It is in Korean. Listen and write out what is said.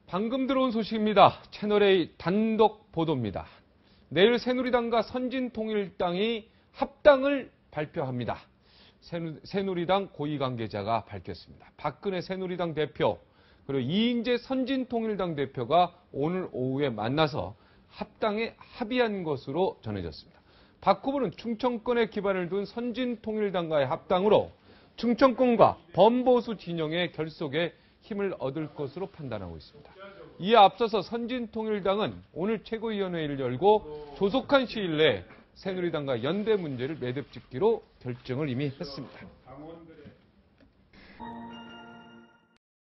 방금 들어온 소식입니다. 채널A 단독 보도입니다. 내일 새누리당과 선진통일당이 합당을 발표합니다. 새누리당 고위 관계자가 밝혔습니다. 박근혜 새누리당 대표 그리고 이인재 선진통일당 대표가 오늘 오후에 만나서 합당에 합의한 것으로 전해졌습니다. 박 후보는 충청권에 기반을 둔 선진통일당과의 합당으로 충청권과 범보수 진영의 결속에 힘을 얻을 것으로 판단하고 있습니다. 이에 앞서서 선진통일당은 오늘 최고위원회의를 열고 조속한 시일 내에 새누리당과 연대 문제를 매듭짓기로 결정을 이미 했습니다.